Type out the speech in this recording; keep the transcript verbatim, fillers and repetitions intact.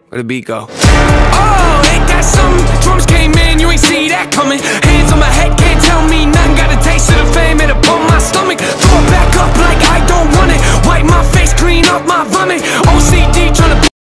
Where the beat go? Oh, ain't that something?